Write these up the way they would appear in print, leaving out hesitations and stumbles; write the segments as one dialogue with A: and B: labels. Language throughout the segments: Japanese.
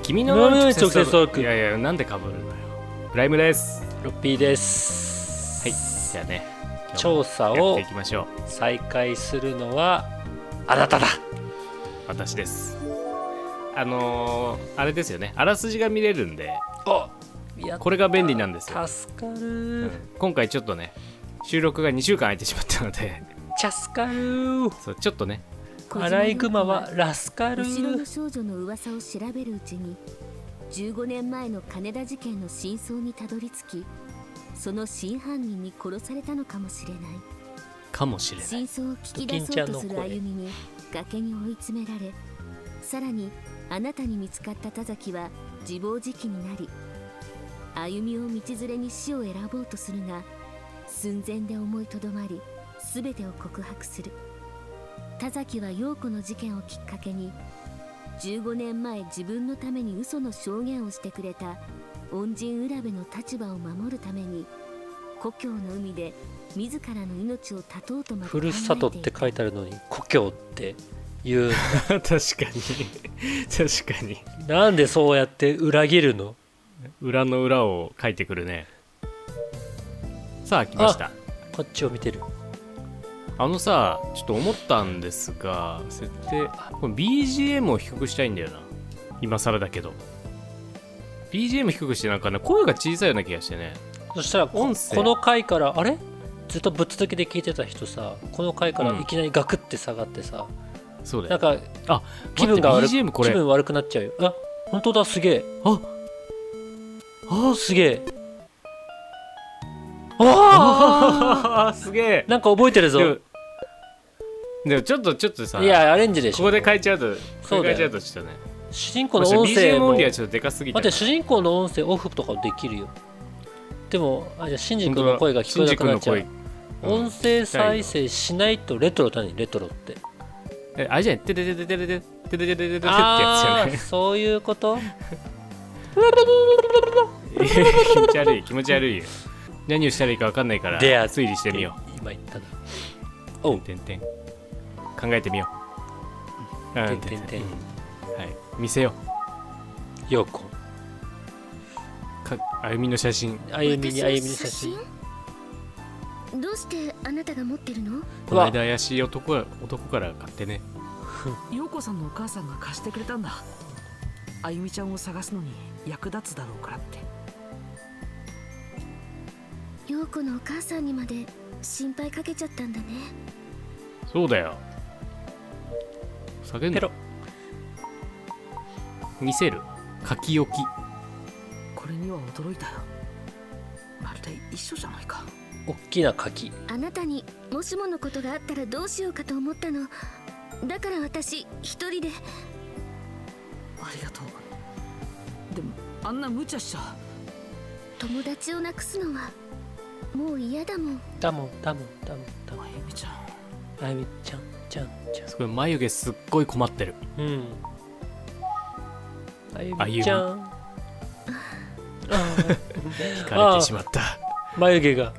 A: 君の直接トーク。いやいや、なんでかぶるのよ。プライムです。
B: ロッピーです。
A: はい、じゃあね、
B: 調査を再開するのはあなただ。
A: 私です。あれですよね、あらすじが見れるんで、これが便利なんですよ。
B: 助かる、
A: 今回ちょっとね、収録が2週間空いてしまったので
B: 助かる。
A: そうちょっとね、
B: アライグマはラスカル。
C: 後ろの少女の噂を調べるうちに15年前の金田事件の真相にたどり着き、その真犯人に殺されたのかもしれない。真相を聞き出そうとする歩みに崖に追い詰められ、さらにあなたに見つかった田崎は自暴自棄になり、歩みを道連れに死を選ぼうとするが寸前で思いとどまり、全てを告白する。田崎は陽子の事件をきっかけに、15年前自分のために嘘の証言をしてくれた恩人浦部の立場を守るために故郷の海で自らの命を絶とうとまで考えていた。
B: ふるさとって書いてあるのに故郷って言う
A: 確かに
B: なんでそうやって裏切るの。
A: 裏の裏を書いてくるね。さあ来ました。
B: こっちを見てる。
A: さちょっと思ったんですが、設定これ BGM を低くしたいんだよな。今更だけど BGM 低くしてなんかね、声が小さいような気がしてね。
B: そしたらこの回からあれずっとぶっ続けで聞いてた人さ、この回からいきなりガクって下がってさ、
A: そうだよ。
B: なんか気分悪くなっちゃうよ。あ、本当だ、すげえ。すげえ。
A: すげえ。
B: なんか覚えてるぞ。
A: でもちょっとさ、
B: いやアレンジでしょ。
A: ここで変えちゃうと、ちょっとね、
B: 主人公の音声も
A: BGM 音量はちょっとでかすぎて。
B: 待って、主人公の音声オフとかできるよ。でもじゃあシンジ君の声が聞こえなくなっちゃう。音声再生しないとレトロ。何レトロって。
A: あれじゃん、テレテレテレテレテレテレテレってやつじゃない。
B: そういうこと。
A: 気持ち悪いよ。何をしたらいいか分かんないから推理してみよう。
B: 今言ったな。
A: 考えてみよう。はい、見せよ
B: う。陽子
A: あゆみの写真。
B: あゆみの写真。
C: どうしてあなたが持ってるの？
A: この間怪しい男から買ってね。
D: 陽子さんのお母さんが貸してくれたんだ。あゆみちゃんを探すのに役立つだろうからって。
C: 陽子のお母さんにまで心配かけちゃったんだね。
A: そうだよ。叫んだ。見せる。書き置き。
D: これには驚いたよ。まるで一緒じゃないか。
B: おっきな柿。
C: あなたにもしものことがあったらどうしようかと思ったの。だから私一人で。
D: ありがとう。でもあんな無茶しちゃ。
C: 友達を亡くすのはもう嫌だもん。
B: あゆみちゃん。
A: すごい眉毛すっごい困ってる。
B: あゆみちゃん。
A: 引かれてしまった。
B: 眉毛が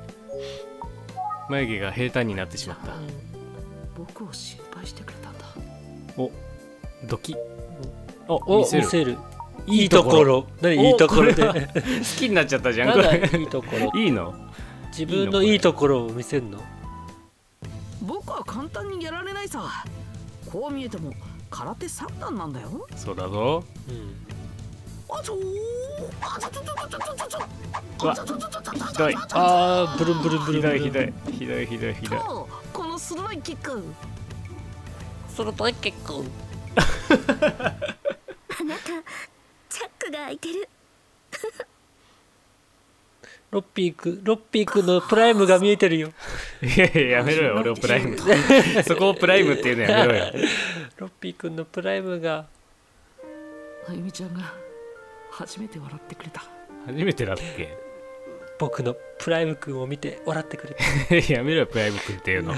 A: 平坦になってしまった。
D: 僕を心配してくれたんだ。
A: お、ドキ。
B: 見せる。いいところ。何いいところで。
A: 好きになっちゃったじゃん。これ
B: いいところ。
A: いいの？
B: 自分のいいところを見せるの？
D: 僕は簡単にやられないさ。こう見えても空手3段なんだよ。
A: そうだぞ。ひどい。
B: ブルンブルンブルン。
A: ひどい。
D: この鋭いキック。
C: あなたチャックが開いてる。
B: ロッピーくんのプライムが見えてるよ。
A: いややめろよ、俺をプライム。そこをプライムっていうのやめろよ。
B: ロッピーくんのプライムが。
D: あゆみちゃんが初めて笑ってくれた。
A: 初めてだっけ？
B: 僕のプライムくんを見て笑ってくれ
A: た。やめろよ、プライムくんっていうの。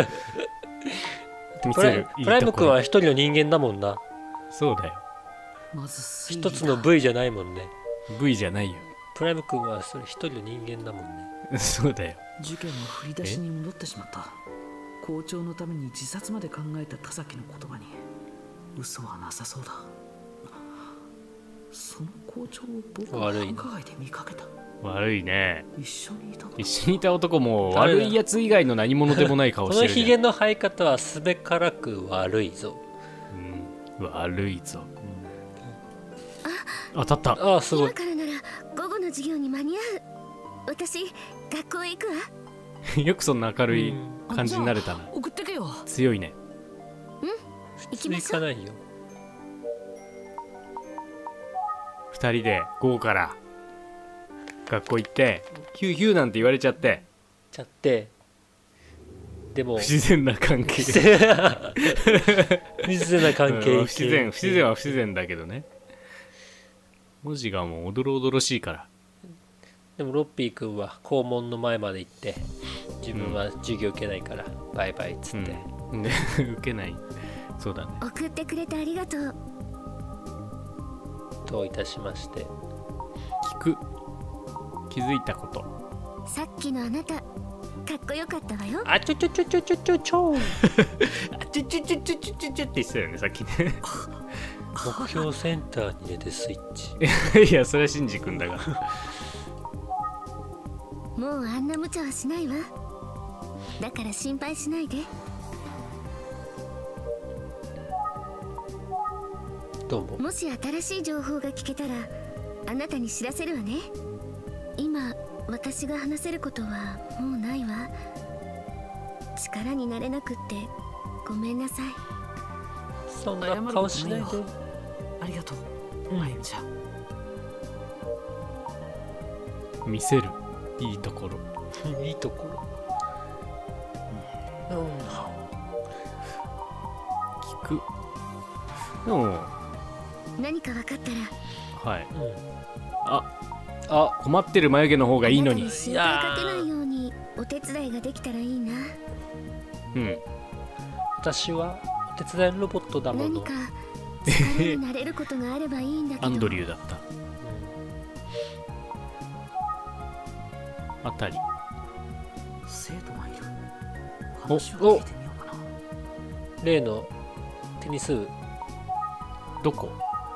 B: プライムくんは一人の人間だもんな。
A: そうだよ。
B: 一つの V じゃないもんね。
A: V じゃないよ。
B: プライム君はそれ一人の人間だもんね。
A: そうだよ。
D: 事件の振り出しに戻ってしまった。校長のために自殺まで考えた田崎の言葉に嘘はなさそうだ。 その校長を僕は
B: 悪いな
D: 繁華街で見かけた。
A: 悪いね。
D: 一緒にいたの。
A: 一緒にいた男も悪いやつ以外の何者でもない顔
B: こ
A: してる、ね。
B: のヒゲの生え方はすべからく悪いぞ。
A: うん、悪いぞ。当たった。
B: ああ、すごい
C: 今。からなら午後の授業に間に合う。私学校へ行くわ。
A: よくそんな明るい感じになれたな。
D: 送ってけよ。
A: 強いね。
C: 行きましょう。
B: 行かないよ。
A: 二人で午後から学校行ってヒューヒューなんて言われちゃって、
B: でも
A: 不自然な関係。
B: 不自然な関係、
A: 不自然は不自然だけどね。文字がもうおどろおどろしいから。
B: でもロッピー君は校門の前まで行って自分は授業受けないからバイバイっつって、
A: で受けない。そうだね。
C: 送ってくれてありがとう。
B: どういたしまして。
A: 聞く。気づいたこと。
C: さっきのあなたかっこよかったわよ。
B: あちょちょちょちょちょちょちょ
A: あちゅちゅちゅちゅちゅちゅちゅって言ってたよねさっきね。
B: 目標センターに入れてスイッチ。
A: いやそれはシンジ君だが。
C: もうあんな無茶はしないわ。だから心配しないで。
B: どうも。
C: もし新しい情報が聞けたらあなたに知らせるわね。今私が話せることはもうないわ。力になれなくってごめんなさい。
B: そんな顔しないで。
D: ありがとう、あゆみちゃん。
A: 見せるいいところ。
B: いいところ。
A: 聞く。でも
C: 何か分かったら。
A: はい。あ困ってる眉毛の方がいいのに。
C: あなたに心配かけないようにお手伝いができたらいいな。
A: うん。
B: 私はお手伝いロボットだもの。
C: 何か力になれることがあればいいんだけど。
A: アンドリューだった。あたり。
D: 生徒がいる。
A: お
D: 話を聞いてみようかな。
B: 例のテニス部。
A: どこ？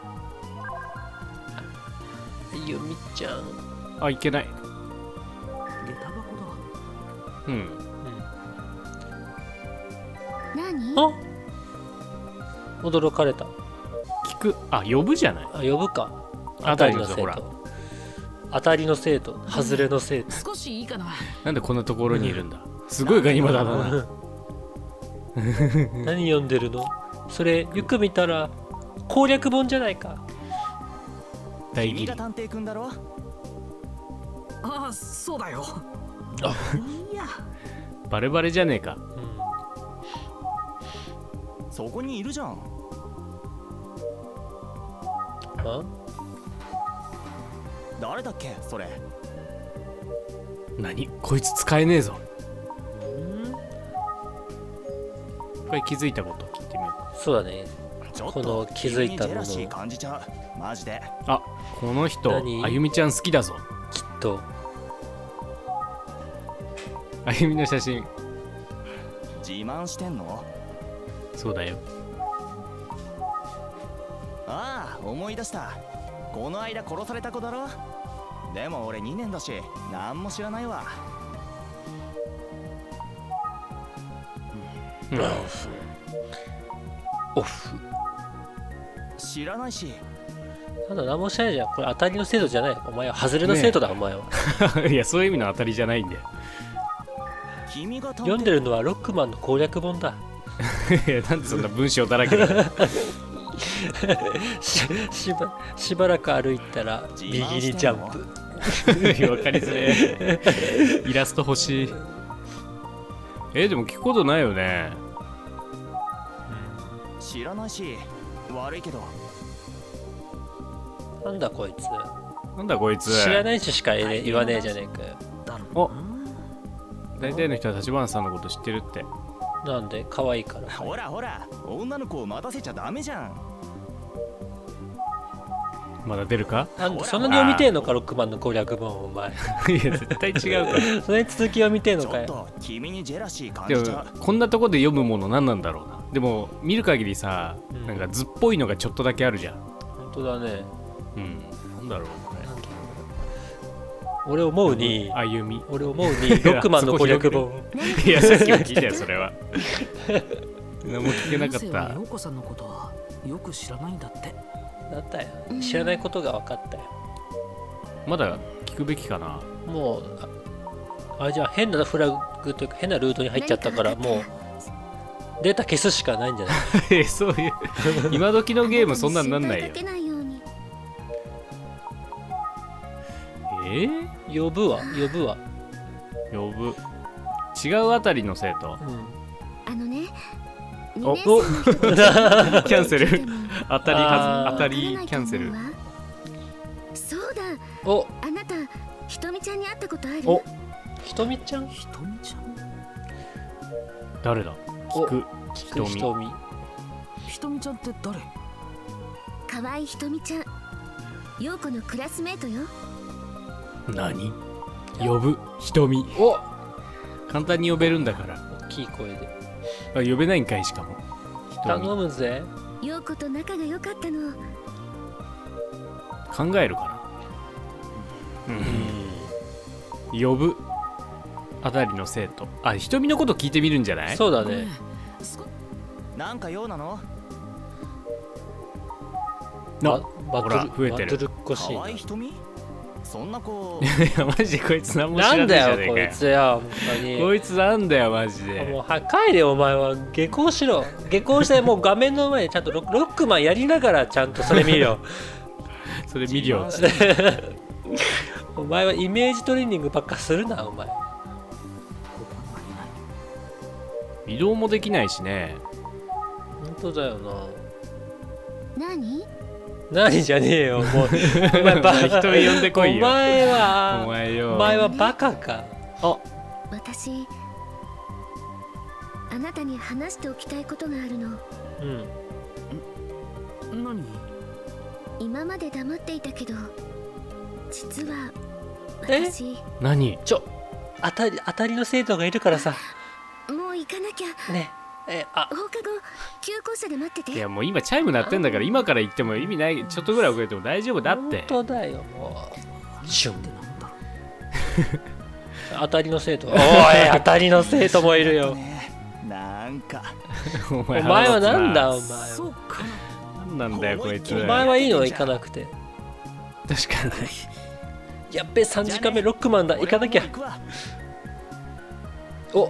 B: ゆみちゃん。
A: あ、いけない。
D: 下駄箱だ。
A: うん。
C: 何？
B: あ、驚かれた。
A: 聞く。あ、呼ぶじゃない。
B: あ、呼ぶか。
A: あたりのほら。
B: 当たりの生徒、外れの生徒。
D: 少しいいかな。
A: なんでこんなところにいるんだ。すごいガニ股だな。
B: 何読んでるの？それよく見たら攻略本じゃないか。
A: 大義理。
E: 君が探偵くんだろ。
D: ああ、そうだよ。いや、
A: バレバレじゃねえか。
E: そこにいるじゃん。
B: あ？
E: 誰だっけそれ。
A: 何こいつ使えねえぞ。これ気づいたこと聞いてみよ
B: そうだね。
E: ちょっ
B: この
E: と
B: 気づいたもの
E: 君にジェラシー感じちゃう。マジで。
A: う。あ、この人
B: 何
A: あゆみちゃん好きだぞ。
B: きっと
A: あゆみの写真。
E: 自慢してんの？
A: そうだよ。
E: ああ、思い出した。この間殺された子だろ。でも俺2年だし何も知らないわ。
A: うん、
B: オフ。
E: 知らないし。
B: なんだ、何もしないじゃん。これ当たりの生徒じゃない。お前は外れの生徒だ、お前は。
A: いやそういう意味の当たりじゃないんだよ。
E: 君が
B: 読んでるのはロックマンの攻略本だ。
A: いやなんでそんな文章だらけだ。
B: しばらく歩いたら右にジャンプ。
A: わかりづれえ。イラスト欲しい。でも聞くことないよね。
E: 知らないし悪いけど。
B: なんだこいつ。
A: なんだこいつ。
B: 知らないしか言わねえじゃねえかよ。
D: だろ
A: お、大体の人は立花さんのこと知ってるって。
B: なんで可愛いから。
E: ほらほら、女の子を待たせちゃダメじゃん。
A: まだ出るか。
B: なんでそんなに読みてえのか、ロックマンの攻略本、お前。
A: いや絶対違うから。
B: それに続き読みてえの
E: ちょっ
B: かよ。
E: と君にジェラシー感
A: でも
E: じちゃう。
A: こんなとこで読むもの何なんだろうな。でも見る限りさ、なんか図っぽいのがちょっとだけあるじゃん。
B: 本当だね。
A: なんだろうこれ。
B: 俺思うに、
A: 歩み。
B: 俺思うにロックマンの攻略本。
A: いやさっきも聞いたよそれは。何も聞けなかっ
D: 先生
A: た。
D: は陽子さんのことはよく知らないんだって。
B: だったよ。知らないことが分かったよ。
A: まだ聞くべきかな。
B: もうあれじゃあ変なフラグというか変なルートに入っちゃったからもうデータ消すしかないんじゃない？
A: そういう今時のゲームそんなんなんないよ。
B: 呼ぶわ。
A: 呼ぶ。違うあたりの生徒。
C: あのね、
A: おキャンセル。当たりキャンセル。
C: そうだ。
B: お、
C: あなたひとみちゃんに会ったことある？
B: お、ひとみちゃん？
D: ひとみちゃん？
A: 誰だ？聞く
B: ひとみ。
D: ひとみちゃんって誰？
C: 河合ひとみちゃん、陽子のクラスメートよ。
A: 何？呼ぶ瞳。
B: お、
A: 簡単に呼べるんだから
B: 大きい声で。
A: あ、呼べないんかい。しかも
B: 頼むぜ。
C: 陽子と仲が良かったの。
A: 考えるかな。呼ぶあたりの生徒。あ、瞳のこと聞いてみるんじゃない？
B: そうだね。
E: なんか用なの？
A: バ
B: トル
A: 増えてる。
B: バトルっこしいな。
E: 可愛い瞳？そんな子。
A: いやマジでこいつ何も知
B: なん
A: らないじゃ
B: だよこい
A: ねえかよ。
B: つよ、本当に。
A: こいつなんだよマジで。
B: もう帰れお前は。下校しろ。下校してもう画面の前でちゃんとロックマンやりながらちゃんとそれ見るよ。
A: それ見るよ。
B: お前はイメージトレーニングばっかするなお前。
A: 移動もできないしね。
B: 本当だよな。
C: 何
B: じゃねえよもう。お前バカ。
A: 人呼んでこいよ。
B: お前は
A: お前
B: はバカか。
C: 私、あなたに話しておきたいことがあるの。
D: 何？
C: 今まで黙っていたけど、実は私。
A: 何？
B: 当たりの生徒がいるからさ。
C: もう行かなきゃ
B: ね。
C: 放課後休校舎で待ってて。
A: いやもう今チャイム鳴ってんだから今から行っても意味ない。ちょっとぐらい遅れても大丈夫だって。
B: 本当だよもう。シュンってなんだ。当たりの生徒。おい当たりの生徒もいるよ。
E: なんか
A: お
B: 前はなんだお前は。
A: なんなんだよこいつ。
B: お前はいいの行かなくて。
A: 確かに。
B: やっべ3時間目ロックマンだ。行かなきゃ。お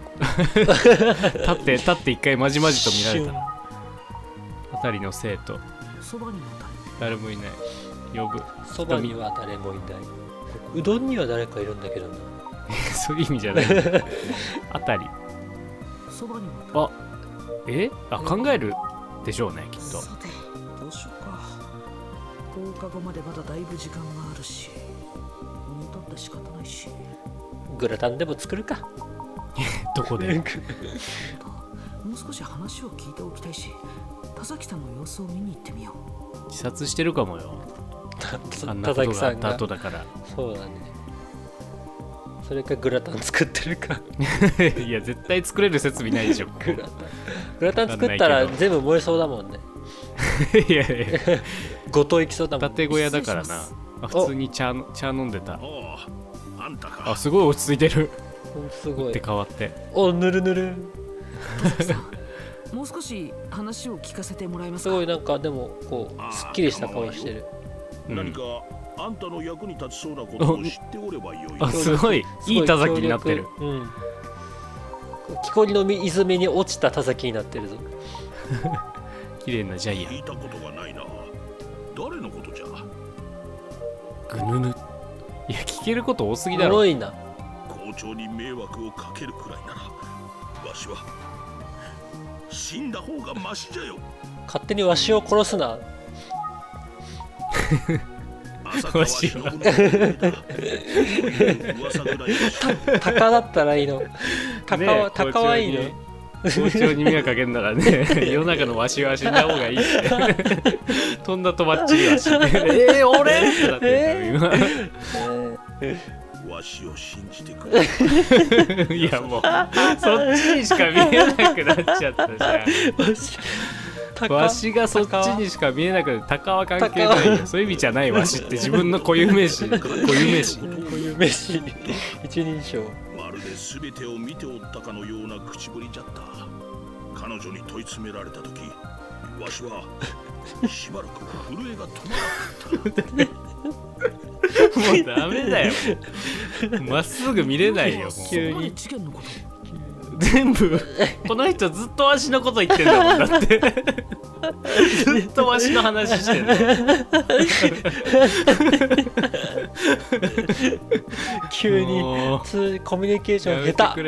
A: 立って一回まじまじと見られた。あたりの生徒。誰もいない。呼ぶ。
B: そばには誰もいない。うどんには誰かいるんだけどな。
A: そういう意味じゃない。あたり。あ、考えるでしょうねきっと。
D: さてどうしようか。放課後までまだだいぶ時間があるし、寝たって仕方ないし。
B: グラタンでも作るか。
A: どこで？
D: もう少し話を聞いておきたいし、田崎さんの様子を見に行ってみよ
A: う。自殺してるかもよ。あんなことがあった後だから。
B: そうだね。それかグラタン作ってるか。
A: いや絶対作れる設備ないでしょ。
B: グラタン作ったら全部燃えそうだもんね。
A: いやいや。
B: ごといきそうだもん。
A: 建小屋だからな。普通に茶飲んでた。あ、すごい落ち着いてる。
B: すごい。
A: って変わって。
B: お、ぬるぬる。
D: もう少し話を聞かせてもらえますか。
B: すごいなんかでもこうすっきりした顔してる。
F: 何かあんたの役に立ちそうなことを知っておればよい。
A: あ、すごいいい田崎になってる。
B: 木こりの泉に落ちた田崎になってるぞ。
A: 綺麗なジャイアン。
F: 聞いたことがないな。誰のことじゃ。
A: ぐぬぬ。いや聞けること多すぎだろ。
B: 多いな。
F: 校長に迷惑をかけるくらいならわしは死んだ方がマシじゃよ。
B: 勝手にわしを殺すな。
F: わしは
B: 鷹だったらいいの。鷹はいいの。
A: 校長に迷惑かけんだからね。世の中のわしは死んだ方がいいってとんだとばっちりわし。俺ってなってるから
F: 今。わしを信じてくれ。
A: いやもうそっちにしか見えなくなっちゃったじゃん。 わしがそっちにしか見えなくて、鷹は関係ないよ。そういう意味じゃないわしって自分の固有名詞。固有名詞。
B: 固有名詞一人称。
F: まるで全てを見ておったかのような口ぶりじゃった。彼女に問い詰められた時、わしはしばらく震えが止まらなかった。
A: もうダメだよ。まっすぐ見れないよ。
B: 急に
D: 事件のこと
A: 全部この人ずっとわしのこと言ってんだもん。だってずっとわしの話してんの。
B: 急にコミュニケーション下手。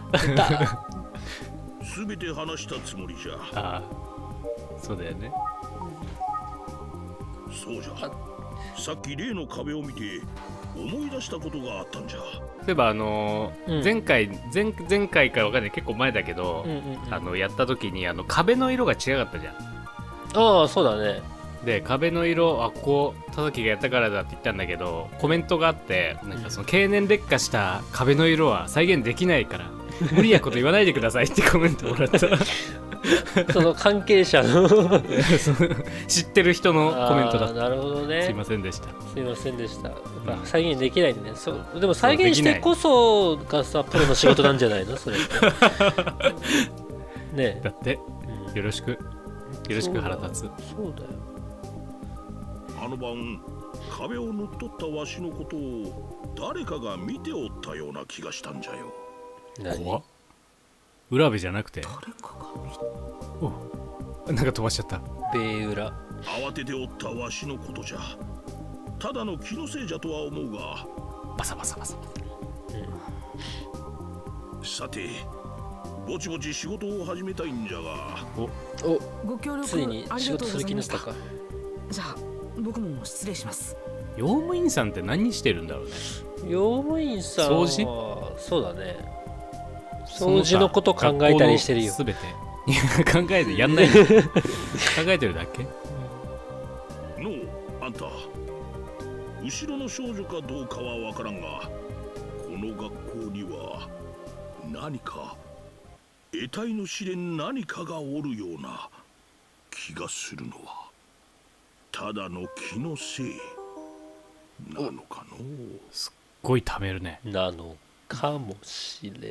F: 全て話したつもりじゃ。
A: ああ、そうだよね。
F: そうじゃ。さっき例の壁を見て思い出したことがあったんじゃ。
A: そういえば前回かわかんない、結構前だけど、やった時に壁の色が違かったじゃん。
B: ああ、そうだね。
A: で壁の色、あ、こう田崎がやったからだって言ったんだけど、コメントがあって、なんかその経年劣化した壁の色は再現できないから無理なこと言わないでくださいってコメントもらった。
B: その関係者の
A: 知ってる人のコメントだった。
B: なるほどね。
A: すいませんでした。
B: すいませんでした。やっぱ再現できないんでね。でも再現してこそがさ、プロの仕事なんじゃないのそれって。ねえ。
A: だって、よろしく腹立つ。
B: そうだよ。
F: あの晩壁を塗っとったわしのことを誰かが見ておったような気がしたんじゃよ。
A: 怖っ。浦部じゃなくて、
D: 誰かが見
A: お、なんか飛ばしちゃった。
B: ベ裏。
F: 慌てておったわしのことじゃ。ただの気のせいじゃとは思うが。
A: バサバサバサ。
F: さて、ぼちぼち仕事を始めたいんじゃが。
D: ご協力
B: ついに
D: ありがとう
B: 仕事する
D: ございました。
B: 気になったか。
D: じゃあ僕も失礼します。
A: 用務員さんって何してるんだろうね。
B: 用務員さんは
A: 掃除？
B: そうだね。掃除のこと考えたりしてるよ。
A: すべて考えてやんないの。考えてるだけ。
F: のう、あんた後ろの少女かどうかはわからんが、この学校には何か得体の知れん何かがおるような気がするのは、ただの気のせいなのかの。
A: すっごい貯めるね。
B: なのかもしれない。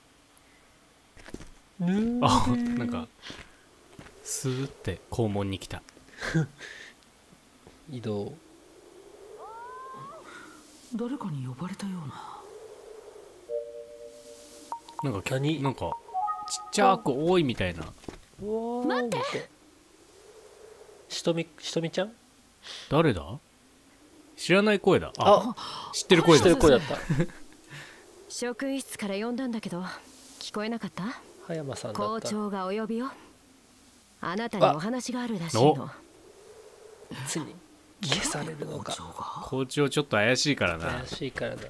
A: あ、なんかスーって校門に来た。
B: 移動。
D: 誰かに呼ばれたような。
A: なんかなんかちっちゃく多いみたいな。
B: 待って。ひとみちゃん？
A: 誰だ？知らない声だ。あ、知ってる声だ。
B: 知ってる声だった。
G: 職員室から呼んだんだけど聞こえなかった？
B: 葉山さんだった。
G: 校長がお呼びよ。あなたにお話があるらしいの。
B: ついに消されるのか。
A: 校長ちょっと怪しいからな。
B: 怪しいからだ。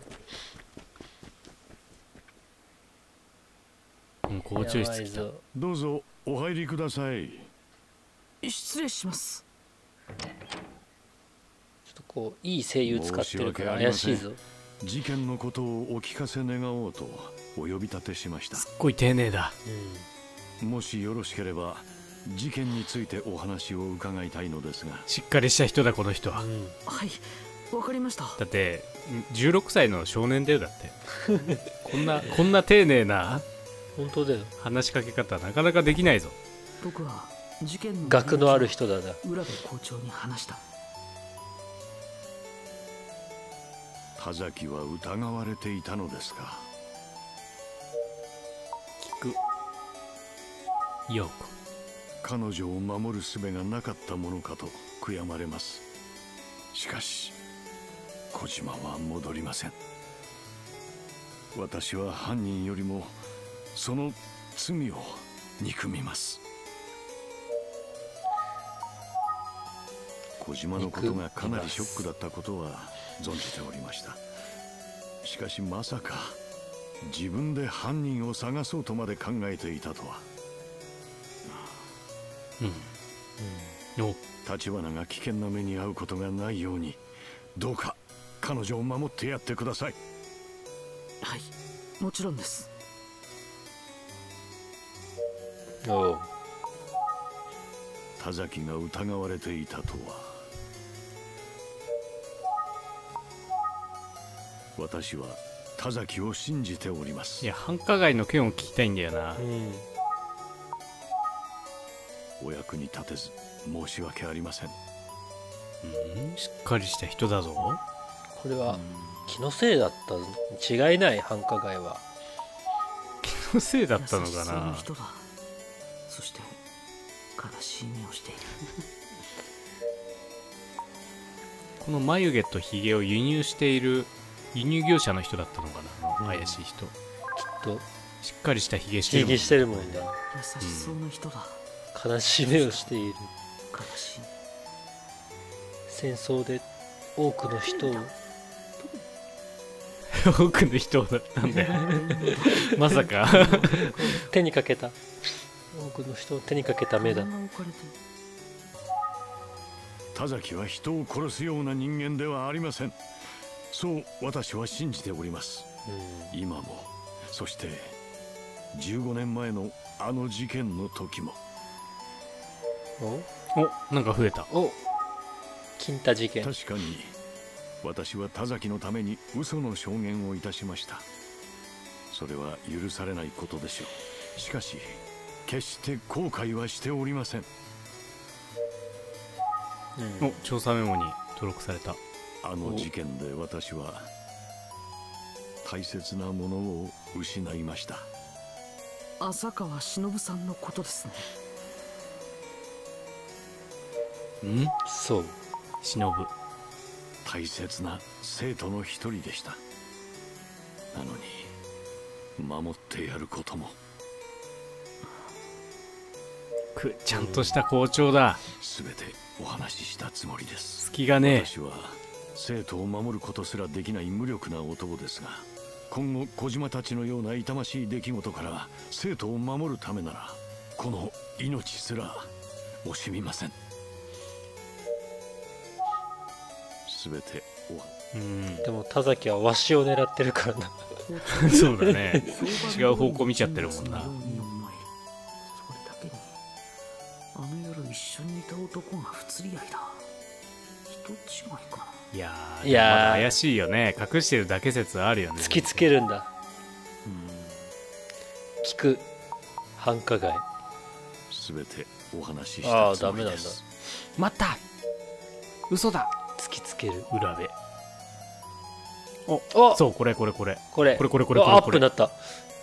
A: 校長室来た。
H: どうぞお入りください。
D: 失礼します。
B: ちょっとこういい声優使ってるから怪しいぞ。
H: 事件のことをお聞かせ願おうとお呼び立てしました。
A: すっごい丁寧だ。
H: もしよろしければ事件についてお話を伺いたいのですが。
A: しっかりした人だこの人は。
D: はい、わかりました。
A: だって16歳の少年だよ。だってこんな丁寧な
B: 本当だよ。
A: 話しかけ方なかなかできないぞ。
D: 僕は事件の
B: 学のある人だな。
D: 浦部校長に話した。
H: 田崎は疑われていたのですか。
A: 聞くようこ。
H: 彼女を守る術がなかったものかと悔やまれます。しかし小島は戻りません。私は犯人よりもその罪を憎みます。小島のことがかなりショックだったことは存じておりました。しかしまさか自分で犯人を探そうとまで考えていたとは。立花が危険な目に遭うことがないようにどうか彼女を守ってやってください。
D: はい、もちろんです。
H: 田崎が疑われていたとは。私は田崎を信じております。
A: いや、繁華街の件を聞きたいんだよな。
H: お役に立てず申し訳ありません。
A: しっかりした人だぞ。
B: これは気のせいだったに違いない。繁華街は
A: 気のせいだったのかな。
D: そして悲しい目をしている。
A: この眉毛とひげを輸入している輸入業者の人だったのかな、怪しい人。きっ
B: と
A: しっかりしたひげしてるもん。
B: ひげしてるもんだ。
D: 優しそうな人だ。
B: 悲しい目をしている。
D: 悲しい。
B: 戦争で多くの人を
A: 多くの人だったんだよ。まさか
B: 手にかけた、多くの人を手にかけた目だ。
H: 田崎は人を殺すような人間ではありません。そう私は信じております。今も、そして15年前のあの事件の時も。
A: お、なんか増えた。
B: お、金太事件。
H: 確かに私は田崎のために嘘の証言をいたしました。それは許されないことでしょう。しかし決して後悔はしておりません。
A: お、調査メモに登録された。
H: あの事件で私は大切なものを失いました。
D: 浅川忍さんのことですね。
B: そう、
A: 忍。
H: 大切な生徒の一人でした。なのに守ってやることも。
A: ちゃんとした校長だ。
H: 全てお話ししたつもりです。
A: 隙がねえ。
H: 私は生徒を守ることすらできない無力な男ですが、今後小島たちのような痛ましい出来事から生徒を守るためならこの命すら惜しみません。全て
B: でも田崎はわしを狙ってるからな。
A: そうだね。違う方向見ちゃってるもんな。
D: それだけにあの夜一緒にいた男が不釣り合いだ。人違いかな。
A: いやー、まだ怪しいよね。隠してるだけ説あるよね。
B: 突きつけるんだ。聞く繁華街。
H: 全てお話ししたつもりです。
B: ダメなんだ。
A: 待った、嘘だ。
B: 突きつける
A: 裏で。お、そう、これ
B: アップになった。
D: や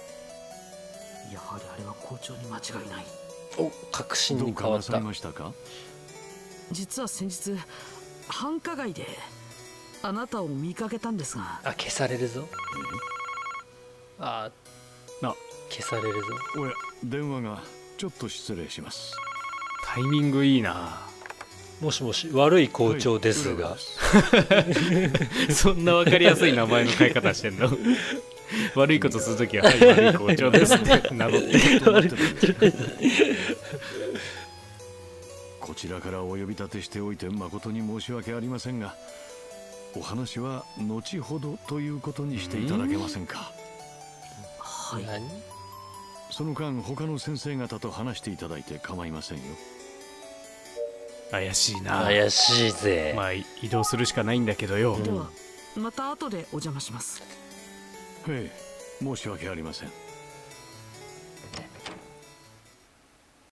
D: はりあれは校長に間違いない。
B: お、確信に変わった。
D: 実は先日繁華街であなたを見かけたんですが。
B: 消されるぞ。消されるぞ。
H: おや、電話が。ちょっと失礼します。
A: タイミングいいな。
B: もしもし、悪い校長ですが、
A: そんな分かりやすい名前の変え方してんの。悪いことするときは、はい、悪い校長ですって名乗って。
H: こちらからお呼び立てしておいて誠に申し訳ありませんが、お話は後ほどということにしていただけませんか。
D: はい。
H: その間他の先生方と話していただいて構いませんよ。
A: 怪しいな。
B: 怪しいぜ。
A: まあ移動するしかないんだけどよ。
D: ではまた後でお邪魔します。
H: ええ、申し訳ありません。